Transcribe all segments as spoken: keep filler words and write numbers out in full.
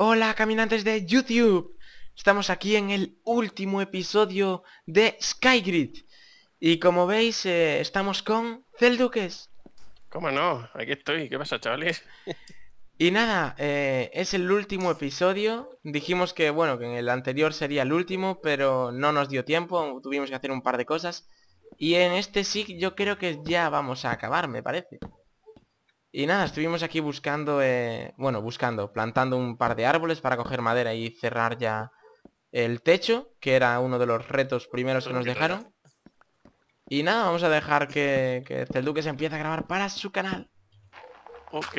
Hola caminantes de YouTube, estamos aquí en el último episodio de Skygrid y como veis eh, estamos con Celduques. ¿Cómo no? Aquí estoy. ¿Qué pasa, chavales? Y nada, eh, es el último episodio, dijimos que bueno, que en el anterior sería el último, pero no nos dio tiempo, tuvimos que hacer un par de cosas. Y en este sí, yo creo que ya vamos a acabar, me parece. Y nada, estuvimos aquí buscando, eh, bueno, buscando, plantando un par de árboles para coger madera y cerrar ya el techo, que era uno de los retos primeros que nos Tranquilo ya. dejaron. Y nada, vamos a dejar que, que Celduque se empiece a grabar para su canal. Ok.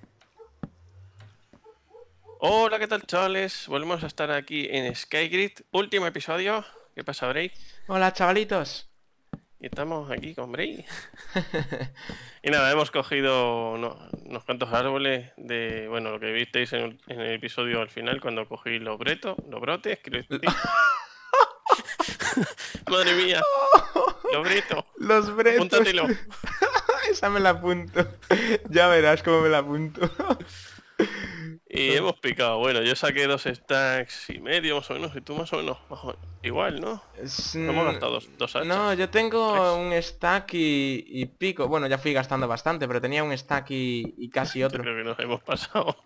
Hola, ¿qué tal, chavales? Volvemos a estar aquí en Skygrid. Último episodio. ¿Qué pasa, Bray? Hola, chavalitos. Y estamos aquí con Bray. Y nada, hemos cogido uno- unos cuantos árboles de... Bueno, lo que visteis en, el en el episodio al final, cuando cogí los bretos, los brotes, quiero decir. Madre mía, los bretos. Los bretos. Apúntatelo. Esa me la apunto. Ya verás cómo me la apunto. Y hemos picado. Bueno, yo saqué dos stacks y medio, más o menos. Y tú más o menos. más o- Igual, ¿no? Es, No hemos mm, gastado dos, dos no, hachas. yo tengo Tres. un stack y, y pico. Bueno, ya fui gastando bastante, pero tenía un stack y, y casi Yo otro. creo que nos hemos pasado.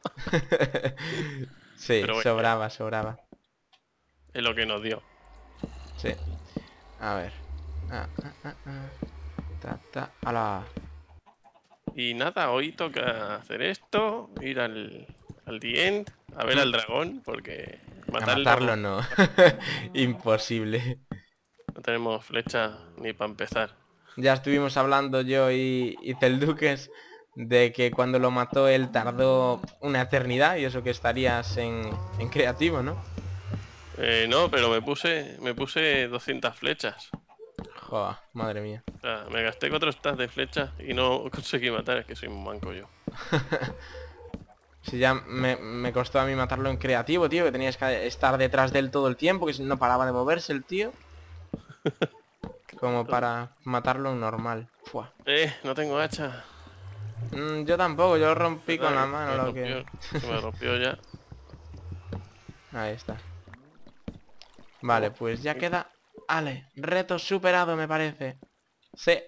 Sí, Pero bueno, ya, sobraba, sobraba. es lo que nos dio. Sí. A ver. Ah, ah, ah, ah. Ta, ta. ¡Hala! Y nada, hoy toca hacer esto, ir al, al The End, a ver al Mm, dragón, porque A matarlo matarlo no. Imposible. no tenemos flecha ni para empezar. Ya estuvimos hablando yo y, y Celduques de que cuando lo mató él tardó una eternidad y eso que estarías en, en creativo, ¿no? Eh, no, pero me puse, me puse doscientas flechas. Joder, madre mía. O sea, me gasté cuatro stacks de flechas y no conseguí matar, es que soy un manco yo. Si ya me, me costó a mí matarlo en creativo, tío, que tenías que estar detrás de él todo el tiempo, que si no paraba de moverse el tío. Como para matarlo en normal. Fua. Eh, no tengo hacha. Mm, yo tampoco, yo lo rompí con ¿Verdad? la Que se mano me lo que... rompió, se me rompió ya. Ahí está. Vale, Oh, pues ya queda... Ale, reto superado me parece. Sí.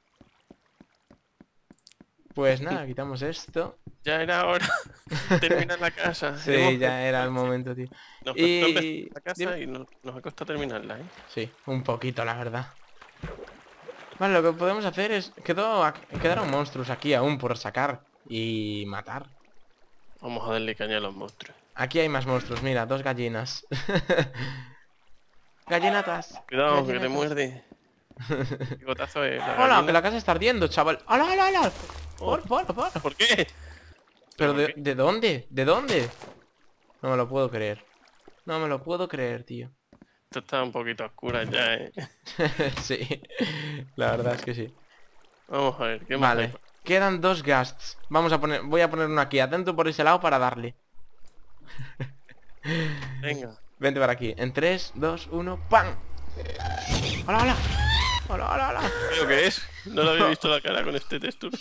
Pues nada, quitamos esto. ya era hora de terminar la casa. Sí, Hemos ya era el empezado, sí. momento, tío. Nos costó empezar Y... la casa dime. y no- nos ha costado terminarla, ¿eh? Sí, un poquito, la verdad. Vale, lo que podemos hacer es... Quedó... Quedaron monstruos aquí aún por sacar y matar. Vamos a darle caña a los monstruos. Aquí hay más monstruos, mira, dos gallinas. Gallinatas. Cuidado, que te Gallinatas. muerde. Picotazo de la Hola, gallina. que la casa está ardiendo, chaval. ¡Hala, hala, hala! Oh, Por, por, por. ¿por qué? ¿Pero ¿Pero por de, qué? de dónde? ¿De dónde? No me lo puedo creer. No me lo puedo creer, tío. Esto está un poquito oscura ya, ¿eh? Sí, la verdad es que sí. Vamos a ver, ¿qué más hay? Vale, quedan dos ghasts. Vamos a poner, voy a poner uno aquí, atento por ese lado para darle. Venga. Vente para aquí. En tres, dos, uno, ¡pam! ¡Hola, hola! ¡Hola, hola, hola! ¿Creo que es? No le había visto la cara con este texture.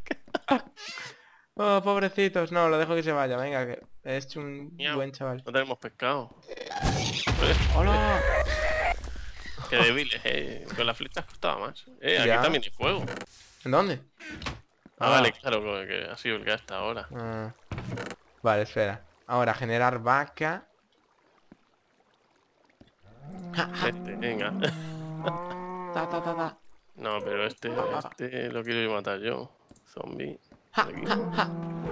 Oh, pobrecitos. No, lo dejo que se vaya. Venga, que he hecho un Miau. buen chaval. No tenemos pescado. Pues, ¡Hola! qué débiles, eh. Con las flechas costaba más. Eh, aquí Ya. también hay fuego. ¿En dónde? Ah, vale, claro, que ha sido el que hasta ahora. Ah, vale, espera. Ahora, generar vaca. Ja, ja. Este, venga. Ta, ta, ta, ta. No, pero este, este lo quiero ir a matar yo. Zombie. Ja, Aquí. ja, ja.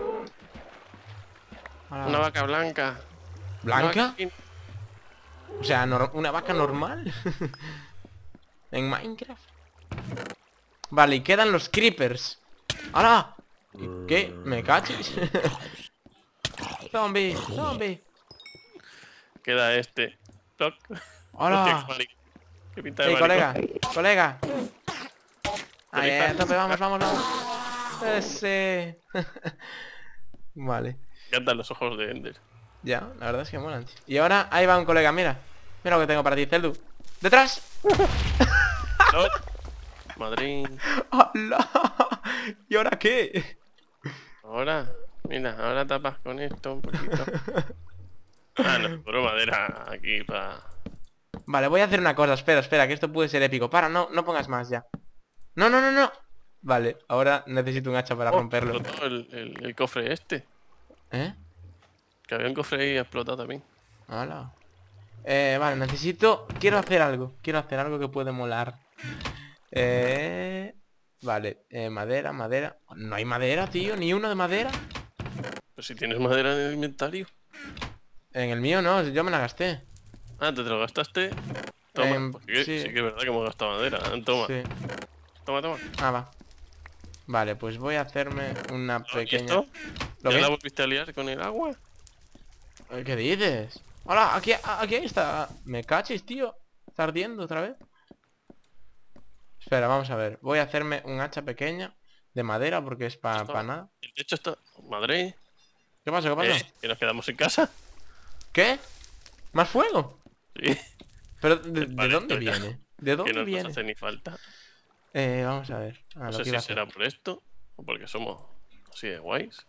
Hola. Una vaca blanca. ¿Blanca? Una vaca- O sea, nor- una vaca normal. En Minecraft. Vale, y quedan los creepers. ¡Hala! ¿Y ¿Qué? ¿Me cachis? Zombie, zombie. Queda este. Toc. ¡Hola! Hostia, qué mari- qué pinta de Hey, colega, maricón. colega. Ahí, Colega. a tope, vamos, vamos, vamos. Ese. Vale. Me encantan los ojos de Ender. Ya, la verdad es que molan, tío. Y ahora, ahí va un colega, mira. Mira lo que tengo para ti, Zeldu. ¡Detrás! No. Madrid. ¡Hala! ¿Y ahora qué? Ahora, mira, ahora tapas con esto un poquito. Ah, no, pero madera aquí para... Vale, voy a hacer una cosa. Espera, espera, que esto puede ser épico. Para, no, no pongas más ya. No, no, no, no. Vale, ahora necesito un hacha para Oh, romperlo. explotó el, el, el cofre este. ¿Eh? Que había un cofre ahí y ha explotado también. Hola. Eh, vale, necesito... Quiero hacer algo. Quiero hacer algo que puede molar. Eh... Vale, eh, madera, madera. No hay madera, tío, ni uno de madera. Pero si tienes madera en el inventario. En el mío no, yo me la gasté. Ah, te, te lo gastaste. Toma, Em, pues sí, que- sí, sí que es verdad que hemos gastado madera. Toma, sí. toma, toma. Ah, va. Vale, pues voy a hacerme una ¿Y pequeña... esto? ¿Lo ¿Ya qué? la volviste a liar con el agua? Eh, ¿Qué dices? Hola, aquí, a- aquí está. Me cachis, tío. Está ardiendo otra vez. Espera, vamos a ver. Voy a hacerme un hacha pequeña de madera porque es para Esto- nada. El techo está... Madre, ¿Qué pasa? ¿Qué pasa? ¿eh? ¿Que nos quedamos en casa? ¿Qué? ¿Más fuego? Sí. ¿Pero de, El de paleto dónde ya, viene? ¿De que dónde no nos viene? hace ni falta. Eh, vamos a ver. Ah, No lo sé que si iba a hacer. será por esto o porque somos así de guays.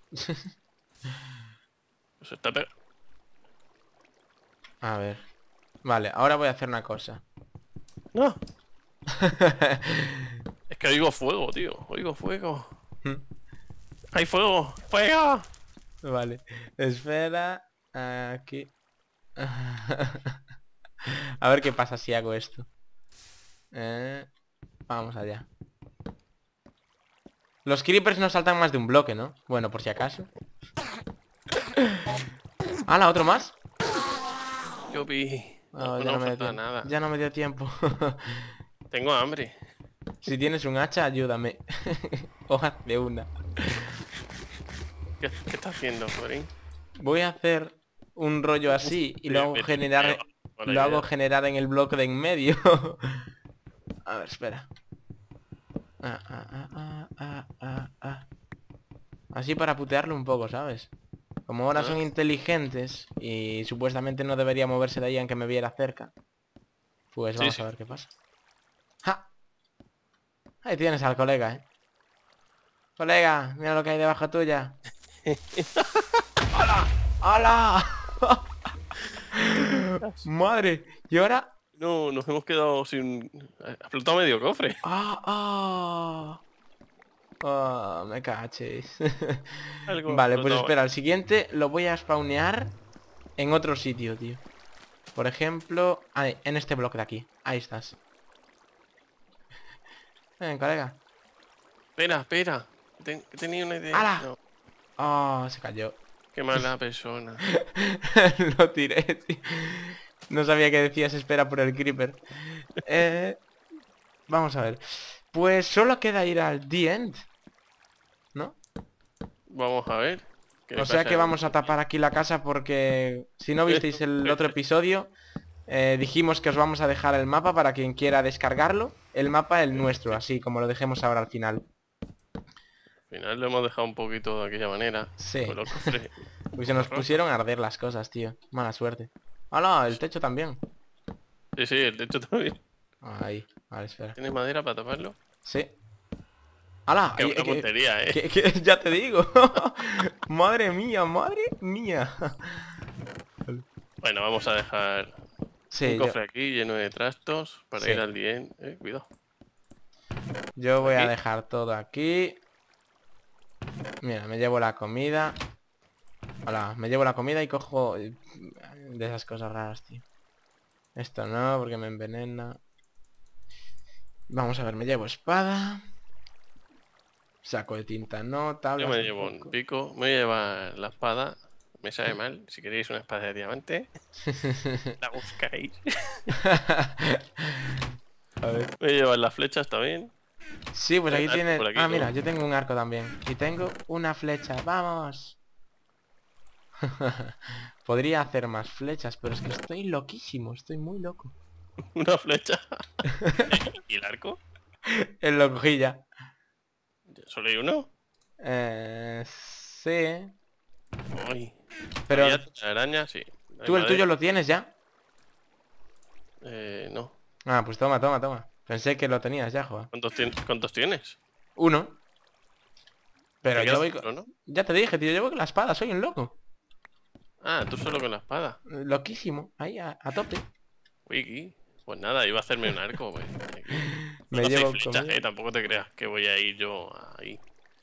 Pues está pe- A ver. Vale, ahora voy a hacer una cosa. No, es que oigo fuego, tío. Oigo fuego. ¡Hay fuego! ¡Fuego! Vale. Espera. Aquí. A ver qué pasa si hago esto. Eh, vamos allá. Los creepers no saltan más de un bloque, ¿no? Bueno, por si acaso. ¡Hala, otro más! Yo vi. Oh, No, ya, no no me me dio falta tiempo. nada. Ya no me dio tiempo. Tengo hambre. Si tienes un hacha, ayúdame. O hazme una. ¿Qué, qué estás haciendo, Corín? Voy a hacer un rollo así y lo hago Vete, generar... vete, buena Lo hago idea. generar en el bloque de en medio. A ver, espera. Ah, ah, ah, ah, ah, ah, ah. Así para putearlo un poco, ¿sabes? Como ahora Ah. son inteligentes y supuestamente no debería moverse de ahí aunque me viera cerca. Pues Sí, vamos sí. a ver qué pasa. ¡Ja! Ahí tienes al colega, ¿eh? Colega, mira lo que hay debajo tuya. ¡Hola! ¡Hola! Madre, y ahora... No, nos hemos quedado sin... Ha explotado medio cofre. ¡Ah! ¡Ah! Oh, me caches. Algo ha Vale, pues explotado. espera, el siguiente lo voy a spawnear en otro sitio, tío. Por ejemplo, ahí, en este bloque de aquí. Ahí estás. Ven, colega. Espera, espera. Ten- tenía una idea. ¡Hala! No, Oh, se cayó. qué mala persona. Lo tiré, tío. No sabía que decías espera por el creeper. Eh, vamos a ver. Pues solo queda ir al The End, ¿no? Vamos a ver. ¿qué le O sea pasa que a- vamos a tapar aquí la casa porque si no visteis el otro episodio, eh, dijimos que os vamos a dejar el mapa para quien quiera descargarlo. El mapa, el nuestro, así como lo dejemos ahora al final. Al final lo hemos dejado un poquito de aquella manera. Sí. Con los cofres. Pues se nos pusieron a arder las cosas, tío. Mala suerte. ¡Hala! El techo también. Sí, sí, el techo también. Ahí. Vale, espera. ¿Tienes madera para taparlo? Sí. ¡Hala! Qué Ay, buena que- puntería, eh. que- que- ya te digo. Madre mía, madre mía. Bueno, vamos a dejar Sí, un yo, cofre aquí lleno de trastos para Sí. ir al día. Eh, cuidado. yo voy a aquí. dejar todo aquí. Mira, me llevo la comida. Hola, me llevo la comida y cojo eh, de esas cosas raras, tío. Esto no, porque me envenena. Vamos a ver, me llevo espada. Saco de tinta no, tablas Yo me llevo tampoco. un pico. Me voy a llevar la espada. Me sabe mal. Si queréis una espada de diamante, la buscáis. A ver. Me voy a llevar las flechas también. Sí, pues aquí Arco tiene... por aquí, Ah, ¿no? mira, yo tengo un arco también. Y tengo una flecha. ¡Vamos! Podría hacer más flechas, pero es que estoy loquísimo. Estoy muy loco. Una flecha. ¿Y el arco? El lo cogí ya. ¿Solo hay uno? Eh... Sí. Uy. Pero ¿Había araña? Sí. ¿Hay tú el madera? tuyo lo tienes ya. Eh, no. Ah, pues toma, toma, toma. Pensé que lo tenías ya, joder. ¿Cuántos, tien- ¿Cuántos tienes? Uno. Pero Te yo quedas voy solo, con... ¿no? Ya te dije, tío, yo voy con la espada, soy un loco. Ah, tú solo con la espada. Loquísimo, ahí, a, a tope. Wiki. Pues nada, iba a hacerme un arco, pues. Aquí. Me Solo hacéis llevo flechas, comida. eh. Tampoco te creas que voy a ir yo ahí.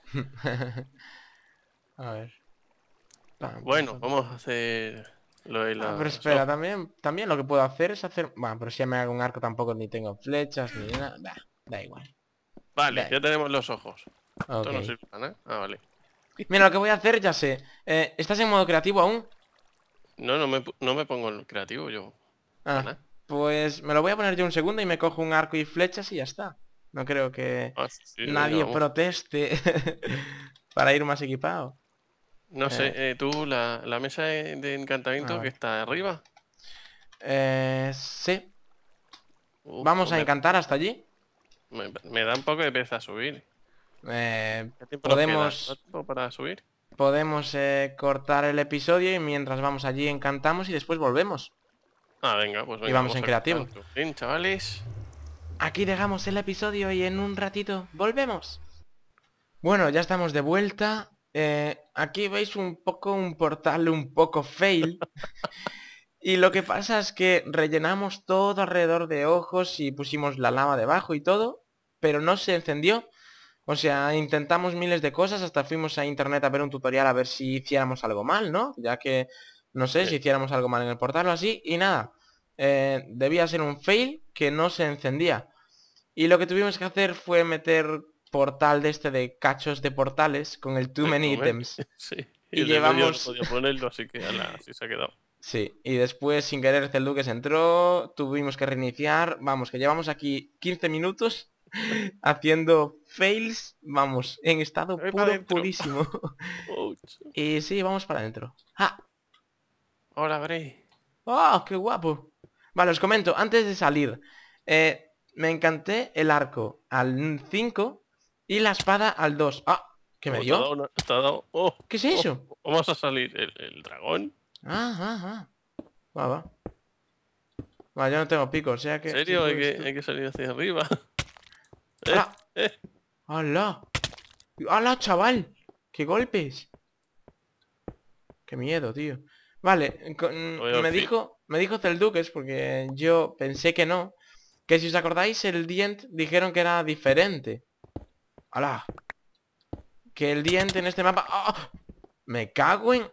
A ver. Pam, pam, Bueno, pam. vamos a hacer lo de Ah, pero las espera, hojas. también, también lo que puedo hacer es hacer... Bueno, pero si ya me hago un arco tampoco ni tengo flechas ni nada. Da, da igual. Vale, Da ya igual. tenemos los ojos. Esto Ok. no sirve para nada. Ah, vale. Mira, lo que voy a hacer, ya sé. Eh, ¿estás en modo creativo aún? No, no me, pu- no me pongo el creativo yo. Para Ah, nada. pues me lo voy a poner yo un segundo y me cojo un arco y flechas y ya está. No creo que Ah, sí, sí, venga, nadie vamos. proteste para ir más equipado. No sé, Eh, eh, tú, la, la mesa de, de ah, encantamiento que vale. está arriba. Eh, sí. Uf, Vamos pues a me, encantar hasta allí. me, me da un poco de pereza subir. Eh, ¿Qué tiempo nos queda? ¿No podemos tiempo para subir? podemos eh, cortar el episodio y mientras vamos allí encantamos y después volvemos. Ah, venga, pues Y venga, vamos vamos en a cortar. creativo. Bien, chavales. Aquí dejamos el episodio y en un ratito volvemos. Bueno, ya estamos de vuelta. Eh, aquí veis un poco un portal un poco fail. Y lo que pasa es que rellenamos todo alrededor de ojos y pusimos la lava debajo y todo, pero no se encendió. O sea, intentamos miles de cosas, hasta fuimos a internet a ver un tutorial a ver si hiciéramos algo mal, ¿no? Ya que, no sé, si Sí. hiciéramos algo mal en el portal o así, y nada. Eh, debía ser un fail que no se encendía. Y lo que tuvimos que hacer fue meter portal de este de cachos de portales con el too De many comer. items. Sí. Y Y el de medio no llevamos... podía ponerlo, así que ala, así se ha quedado. Sí, y después sin querer Celduques entró, tuvimos que reiniciar, vamos, que llevamos aquí quince minutos haciendo fails, vamos, en estado ¡Voy para puro, adentro! purísimo. Ouch. Y sí, vamos para adentro. ¡Ah! Ahora veré. ¡Oh, qué guapo! Vale, os comento, antes de salir, eh, me encanté el arco al cinco y la espada al dos. ¡Ah! ¿Qué me Oh, te ha dado dio? una- te ha dado. Oh, ¿Qué es oh, eso? vamos a salir. ¿El, el dragón? Ah, ah, ah. Va, va. Vale, yo no tengo pico, o sea ¿En que si serio? Hay puedes que, tú. hay que salir hacia arriba. Eh, ¡Hala! eh. ¡Hala! ¡Hala, chaval! ¡Qué golpes! ¡Qué miedo, tío! Vale, con- Voy al me fin. dijo, me dijo Celduques, porque yo pensé que no, que si os acordáis, el Dient dijeron que era diferente. ¡Hala! Que el Dient en este mapa... ¡Ah! ¡Me cago en...!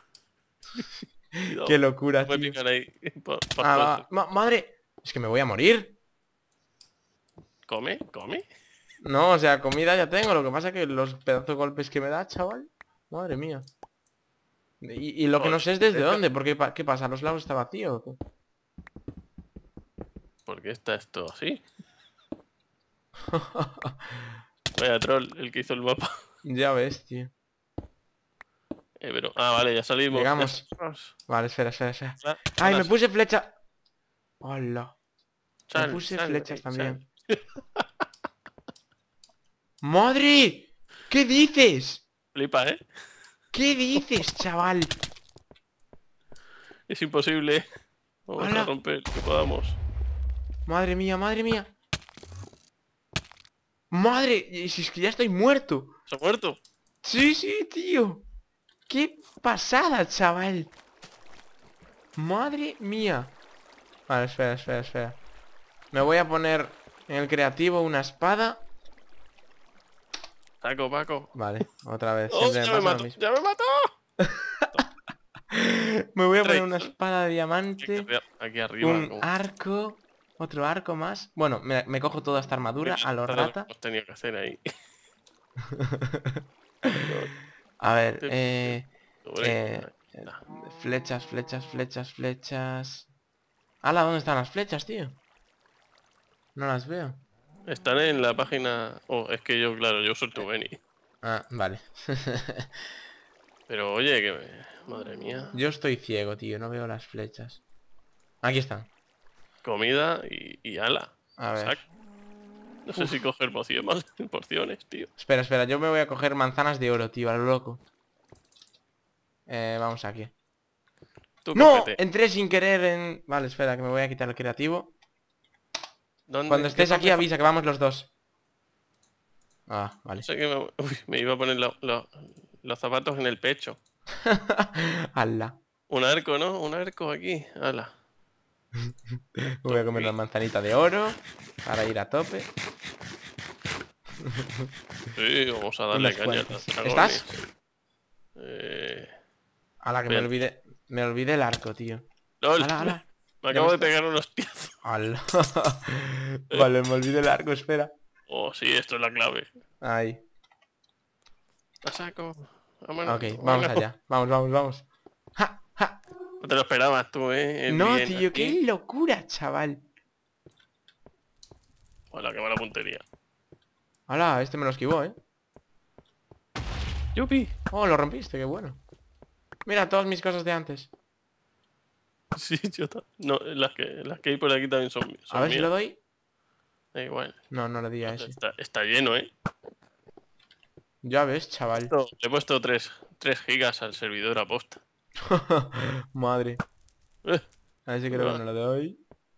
¡Qué Cuidado. No locura, me tío! pican ahí. Pa- pa Ah, suerte. va, ma- ¡madre! Es que me voy a morir. ¿Come? ¿Come? No, o sea, comida ya tengo, lo que pasa es que los pedazos de golpes que me da, chaval... Madre mía. Y, y lo que no Joder, sé es desde deja- dónde, porque pa- ¿qué pasa? ¿A los lados está vacío o qué? ¿Por qué está esto así? Vaya troll, el que hizo el mapa. Ya ves, tío. Eh, pero... Ah, vale, ya salimos. ya Llegamos. salimos. Vale, espera, espera, espera. Sa- ¡Ay, ala, me puse flecha! ¡Hola! Me sal, puse sal, flechas eh, sal. también. ¡Madre! ¿Qué dices? Flipa, ¿eh? ¿Qué dices, chaval? Es imposible. Vamos a ¡Hala! romper lo que podamos. Madre mía, madre mía. ¡Madre! Y si es que ya estoy muerto. ¿Se ha muerto? Sí, sí, tío. ¡Qué pasada, chaval! Madre mía. Vale, espera, espera, espera. Me voy a poner en el creativo una espada. Saco, Paco. Vale, otra vez. ¡Oh, Siempre me ya me pasa lo mato! mismo. ¡Ya me mató! Me voy a poner Rey. una espada de Aquí diamante. arriba, aquí arriba, Un como- arco. Otro arco más. Bueno, me, me cojo toda esta armadura a los Esto es lo que rata. hemos tenido que hacer ahí. A ver, Te- eh, Sobre- eh, eh, flechas, flechas, flechas, flechas. ¡Hala! ¿Dónde están las flechas, tío? No las veo. Están en la página... Oh, es que yo, claro, yo uso el Tubeni. Ah, vale. Pero oye, que me... Madre mía. Yo estoy ciego, tío. No veo las flechas. Aquí están. Comida y, y ala. A ver. Sac. No sé si coger pociones, porciones, tío. Espera, espera. Yo me voy a coger manzanas de oro, tío. A lo loco. Eh, vamos aquí. Tú ¡No! cógete. Entré sin querer en... Vale, espera, que me voy a quitar el creativo. ¿Dónde- Cuando qué estés aquí parte- avisa que vamos los dos. Ah, vale. No sé qué me... Uy, me iba a poner lo- lo- los zapatos en el pecho. ¡Hala! Un arco, ¿no? Un arco aquí. Hala. Voy a comer una manzanita de oro para ir a tope. Sí, vamos a darle Unas caña a cuantas. los dragones. ¿Estás? Eh... A la que me Bien. olvidé. Me olvidé el arco, tío. ¡Lol! Ala, ala. Me Ya acabo me de está- pegar unos piezos. Ala. Vale, me olvidé el arco, espera. Oh, sí, esto es la clave. Ahí. La saco. Vámonos, Ok, vamos vámonos. allá. Vamos, vamos, vamos. ¡Ja! ¡Ja! No te lo esperabas tú, ¿eh? Es No, bien, tío, aquí. qué locura, chaval. Hola, qué mala puntería. Ala, este me lo esquivó, ¿eh? ¡Yupi! Oh, lo rompiste, qué bueno. Mira, todas mis cosas de antes. Sí, yo ta- No, las que, las que hay por aquí también son, son A ver si mías. lo doy. Da igual. No, no le di a ese. Está, está lleno, ¿eh? Ya ves, chaval. No, le he puesto tres gigas al servidor a posta. Madre. Eh, A ver si creo que no lo doy.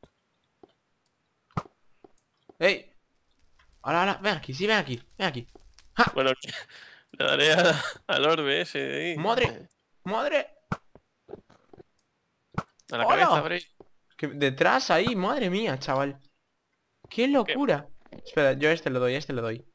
¡Ey! Hola, hola, ven aquí, sí, ven aquí, ven aquí. bueno, le daré a- al orbe ese de ahí. ¡Madre! Eh, ¡Madre! A la ¡Hola! cabeza, Bray. Que detrás ahí, madre mía, chaval. ¡Qué locura! Espera, yo a este lo doy, a este lo doy.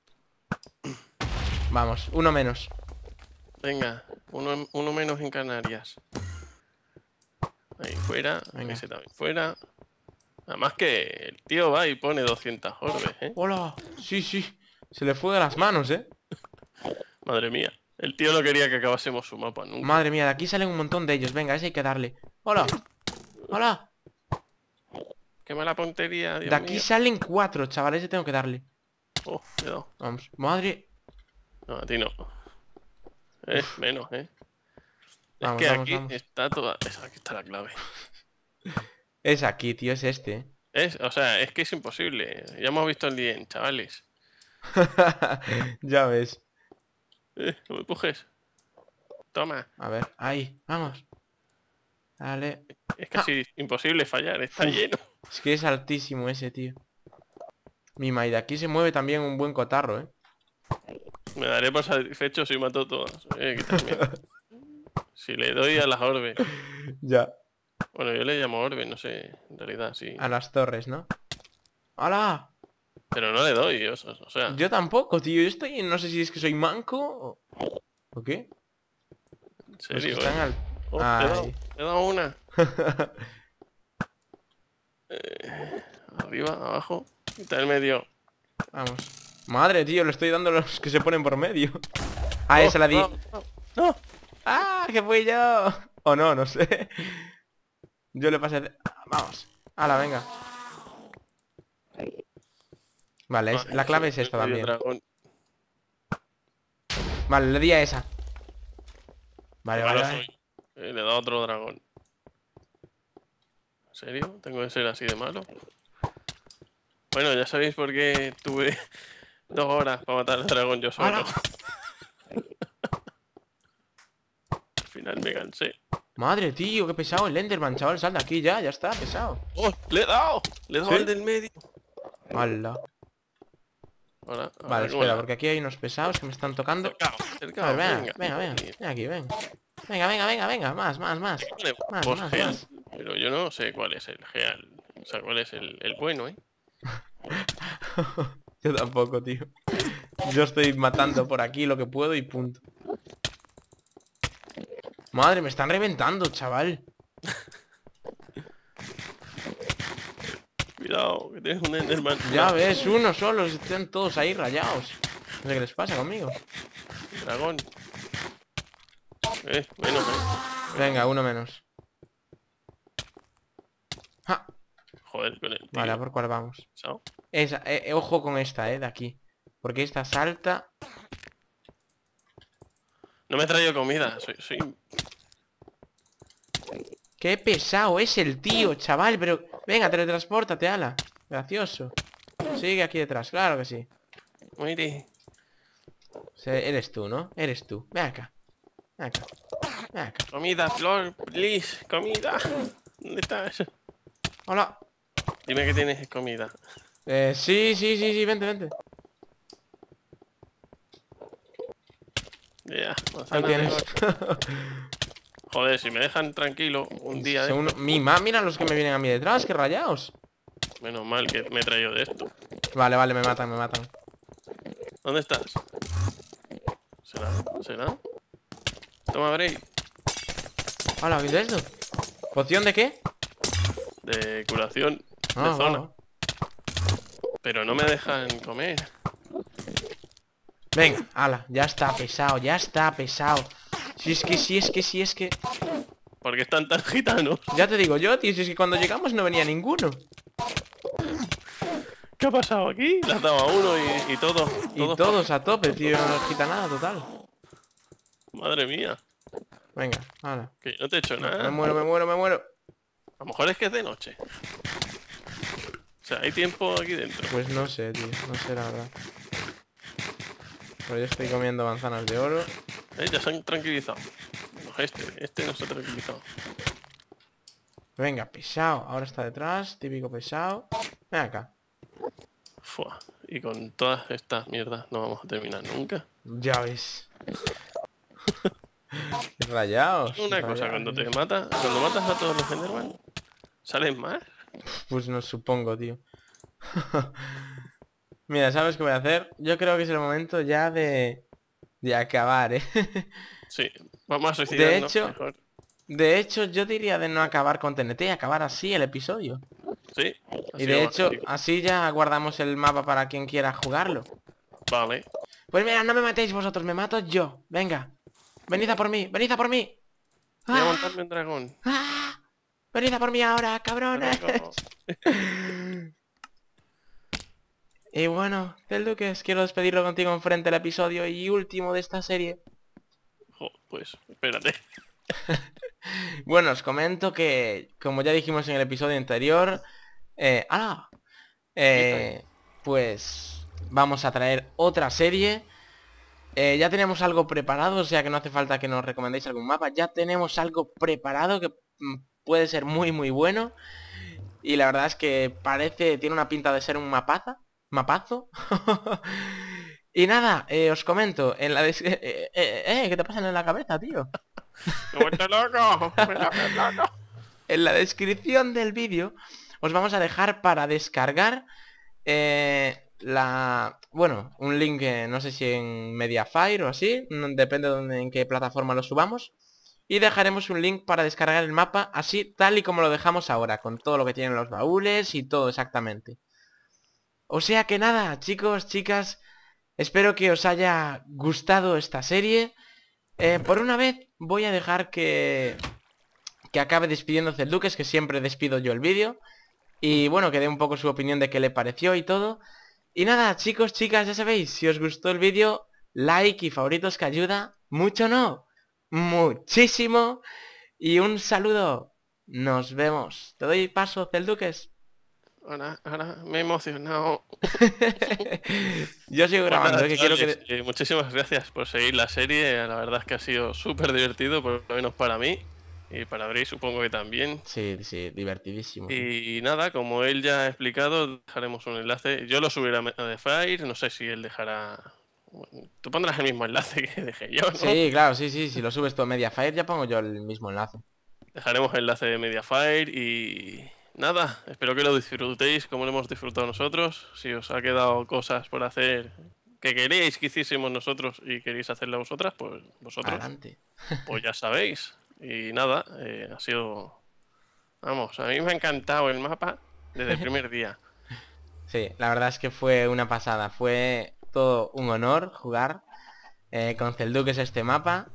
Vamos, uno menos. Venga, uno, uno menos en Canarias. Ahí fuera, Venga. ese también fuera. Además que el tío va y pone doscientas orbes, ¿eh? ¡Hola! Sí, sí. Se le fue de las manos, ¿eh? Madre mía. El tío no quería que acabásemos su mapa nunca. Madre mía, de aquí salen un montón de ellos. Venga, ese hay que darle. ¡Hola! ¡Hola! Qué mala puntería, Dios De aquí mío. salen cuatro, chaval. Ese tengo que darle. Oh, cuidado. Vamos. Madre. No, a ti no. Eh, menos, ¿eh? Vamos, es que vamos, aquí vamos. está toda... esa, aquí está la clave. Es aquí, tío, es este. ¿eh? Es, o sea, es que es imposible. Ya hemos visto el día, chavales. Ya ves. Eh, no me empujes. Toma. A ver, ahí, vamos. Dale. Es casi imposible fallar, está Uf. lleno. Es que es altísimo ese, tío. Mima, y de aquí se mueve también un buen cotarro, ¿eh? Me daré por satisfecho si mato todas. Eh, que también. Si le doy a las orbes. Ya. Bueno, yo le llamo orbe, no sé. En realidad, sí. A las torres, ¿no? ¡Hala! Pero no le doy, o, o sea. Yo tampoco, tío. Yo estoy... No sé si es que soy manco o... ¿O qué? En Los que serio, están eh. al... Oh, le he dado, Ay. le he dado una. Eh, arriba, abajo. Quita el medio. Vamos. Madre, tío, le estoy dando a los que se ponen por medio. Ah, Oh, esa la di. no, no, no. ¡Ah! ¡Que fui yo! O no, no sé. Yo le pasé... de- Vamos. Hala, venga. Vale, es- Ay, la clave es soy esta medio también. dragón. Vale, le di a esa. Vale, Qué vale, malo vale. soy. Eh, le he dado otro dragón. ¿En serio? ¿Tengo que ser así de malo? Bueno, ya sabéis por qué tuve dos horas para matar al dragón yo solo. ¡Hala! Al final me cansé. Madre, tío, qué pesado el Enderman, chaval. Sal de aquí ya, ya está, pesado. ¡Oh! ¡Le he dado! ¡Le he dado ¿Sí? al del medio! ¡Hala! Ahora, ahora Vale, ¿cómo espera, la- porque aquí hay unos pesados que me están tocando. Cercao, A cercao, ver, venga, venga, venga. Sí. Ven aquí, ven. Venga, venga, venga, venga. Más, más, más. Vale, Más, pues más, Geal. más. Pero yo no sé cuál es el Geal. O sea, cuál es el, el bueno, ¿eh? Yo tampoco, tío. Yo estoy matando por aquí lo que puedo y punto. Madre, me están reventando, chaval. Cuidado, que tienes un Enderman. Ya Una- ves, uno solo, están todos ahí rayados. No sé qué les pasa conmigo. Dragón. Eh, menos, eh. Venga, uno menos. ¡Ja! Joder, con el tío. Vale, ¿a por cuál vamos? Chao. Esa, eh, eh, ojo con esta, eh, de aquí. Porque esta salta. No me he traído comida. Soy, soy... ¡Qué pesado es el tío, chaval! Pero, venga, teletranspórtate, ala. Gracioso. Sigue aquí detrás, claro que sí. Muere. O sea, eres tú, ¿no? Eres tú. Ven acá. Ven acá. Ven acá. Comida, Flor, please. Comida. ¿Dónde estás? Hola. Dime que tienes comida. Eh, sí, sí, sí, sí, vente, vente. Ya, Ahí manzana de tienes. oro. Joder, si me dejan tranquilo un día de Según... esto, Mi ma, mira los que me vienen a mí detrás, que rayados. menos mal que me he traído de esto. Vale, vale, me matan, me matan. ¿Dónde estás? ¿Será? ¿Será? Toma, Bray. Hola, ¿qué es esto? ¿Poción de qué? De curación Ah, de zona. va. Pero no me dejan comer. Venga, ala, ya está pesado, ya está pesado. Si es que, si es que, si es que... ¿Por qué están tan gitanos? Ya te digo yo, tío, si es que cuando llegamos no venía ninguno. ¿Qué ha pasado aquí? Le has dado a uno y, y todo. Y todos a tope, tío, no nos quita nada, total. Madre mía. Venga, ala. Que no te he hecho Me nada. muero, me muero, me muero. A lo mejor es que es de noche. O sea, hay tiempo aquí dentro. Pues no sé, tío, no sé la verdad. Pero yo estoy comiendo manzanas de oro. Eh, ya se han tranquilizado. No, este, este no se ha tranquilizado. Venga, pesado. Ahora está detrás, típico pesado. Ven acá. Fua. Y con todas estas mierdas no vamos a terminar nunca. Ya ves. Rayados. Una cosa, cuando te mata, cuando matas a todos los Enderman, ¿salen más? Pues no supongo, tío. Mira, ¿sabes qué voy a hacer? Yo creo que es el momento ya de... De acabar, ¿eh? Sí, vamos a suicidarnos De hecho- mejor. De hecho, yo diría de no acabar con T N T, acabar así el episodio. Sí. Y así de vamos, hecho, chicos. así ya guardamos el mapa para quien quiera jugarlo. Vale. Pues mira, no me matéis vosotros, me mato yo. Venga. Venid a por mí, venid a por mí. Voy a ¡Ah! montarme un dragón. ¡Ah! Venid a por mí ahora, cabrones. Dragón. Y bueno, Del Duques, quiero despedirlo contigo enfrente del episodio y último de esta serie. Jo, pues, espérate. Bueno, os comento que, como ya dijimos en el episodio anterior, eh, ¡ah! Eh, pues vamos a traer otra serie. Eh, ya tenemos algo preparado, o sea que no hace falta que nos recomendéis algún mapa. Ya tenemos algo preparado que mm, puede ser muy muy bueno. Y la verdad es que parece, tiene una pinta de ser un mapaza, mapazo. Y nada, eh, os comento, en la des- eh, eh, eh, eh, ¿qué te pasa en la cabeza, tío? ¡Me he vuelto loco! ¡Me he vuelto loco! En la descripción del vídeo os vamos a dejar para descargar eh, la... Bueno, un link, eh, no sé si en Mediafire o así, no- depende de dónde- en qué plataforma lo subamos. Y dejaremos un link para descargar el mapa así tal y como lo dejamos ahora, con todo lo que tienen los baúles y todo exactamente. O sea que nada, chicos, chicas, espero que os haya gustado esta serie. Eh, por una vez voy a dejar que... que acabe despidiéndose el Duques, que siempre despido yo el vídeo. Y bueno, que dé un poco su opinión de qué le pareció y todo. Y nada, chicos, chicas, ya sabéis, si os gustó el vídeo, like y favoritos que ayuda. Mucho no, muchísimo. Y un saludo. Nos vemos. Te doy paso, Celduques. Ahora, ahora me he emocionado. Yo sigo Pues grabando, nada, eh, que quiero chavales, que... eh, muchísimas gracias por seguir la serie. La verdad es que ha sido súper divertido, por lo menos para mí. Y para Bray supongo que también. Sí, sí, divertidísimo. Y nada, como él ya ha explicado, dejaremos un enlace. Yo lo subiré a Mediafire, no sé si él dejará... Bueno, tú pondrás el mismo enlace que dejé yo, ¿no? Sí, claro, sí, sí, si lo subes todo a Mediafire ya pongo yo el mismo enlace. Dejaremos el enlace de Mediafire y... Nada, espero que lo disfrutéis como lo hemos disfrutado nosotros. Si os ha quedado cosas por hacer que queréis que hiciésemos nosotros y queréis hacerlo vosotras, pues vosotros, Adelante. pues ya sabéis. Y nada, eh, ha sido... Vamos, a mí me ha encantado el mapa desde el primer día. Sí, la verdad es que fue una pasada. Fue todo un honor jugar eh, con Celduques este mapa.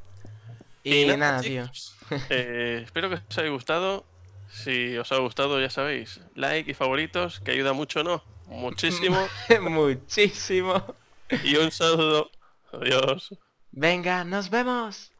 Y, nada, tío. chicos, eh, espero que os haya gustado. Si os ha gustado, ya sabéis, like y favoritos, que ayuda mucho, ¿no? Muchísimo. Muchísimo. Y un saludo. Adiós. Venga, nos vemos.